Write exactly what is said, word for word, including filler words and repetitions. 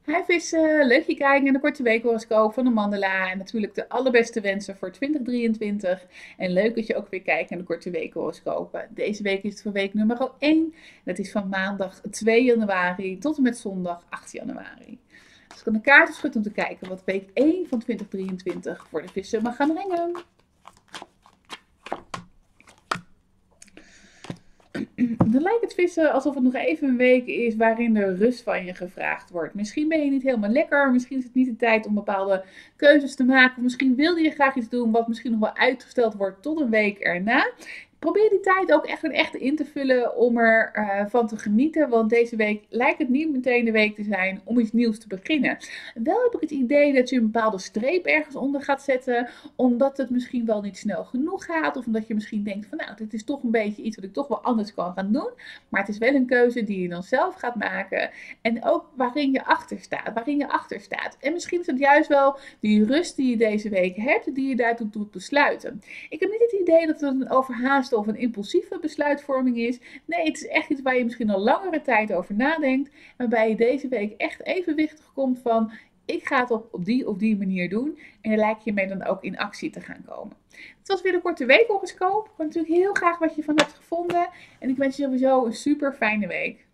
Hi vissen, leuk je kijken naar de korte weekhoroscoop van de Mandela. En natuurlijk de allerbeste wensen voor twintig drieëntwintig. En leuk dat je ook weer kijkt naar de korte weekhoroscopen. Deze week is het voor week nummer één. Dat is van maandag twee januari tot en met zondag acht januari. Dus ik kan de kaarten schudden om te kijken wat week één van twintig drieëntwintig voor de vissen mag gaan brengen. Dan lijkt het vissen alsof het nog even een week is waarin er rust van je gevraagd wordt. Misschien ben je niet helemaal lekker, misschien is het niet de tijd om bepaalde keuzes te maken. Of misschien wilde je graag iets doen wat misschien nog wel uitgesteld wordt tot een week erna. Probeer die tijd ook echt, echt in te vullen om ervan uh, van te genieten. Want deze week lijkt het niet meteen de week te zijn om iets nieuws te beginnen. Wel heb ik het idee dat je een bepaalde streep ergens onder gaat zetten. Omdat het misschien wel niet snel genoeg gaat. Of omdat je misschien denkt van nou, dit is toch een beetje iets wat ik toch wel anders kan gaan doen. Maar het is wel een keuze die je dan zelf gaat maken. En ook waarin je achter staat. Waarin je achter staat. En misschien is het juist wel die rust die je deze week hebt. Die je daartoe doet besluiten. Ik heb niet het idee dat het een overhaast of een impulsieve besluitvorming is. Nee, het is echt iets waar je misschien al langere tijd over nadenkt. Waarbij je deze week echt evenwichtig komt van ik ga het op, op die of die manier doen. En daar lijkt je mee dan ook in actie te gaan komen. Het was weer een korte weekhoroscoop. Ik hoor natuurlijk heel graag wat je van hebt gevonden. En ik wens je sowieso een super fijne week.